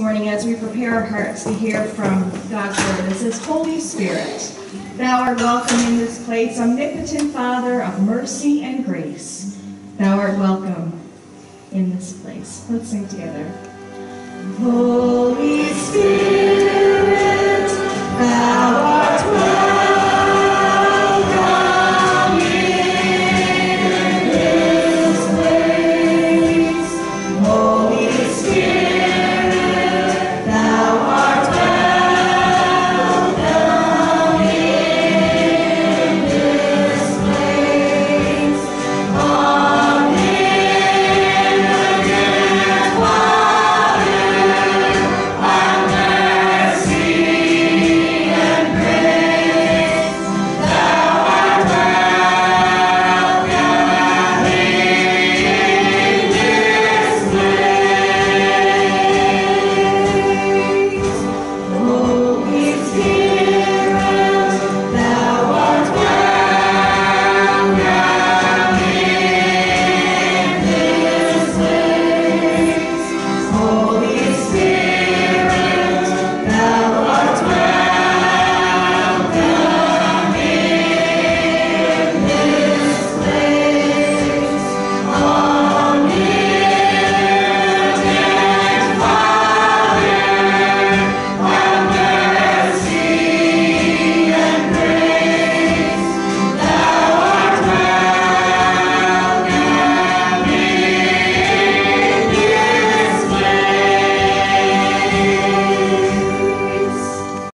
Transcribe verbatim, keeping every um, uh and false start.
morning as we prepare our hearts to hear from God's Word. It says, Holy Spirit, Thou art welcome in this place, omnipotent Father of mercy and grace. Thou art welcome in this place. Let's sing together. Holy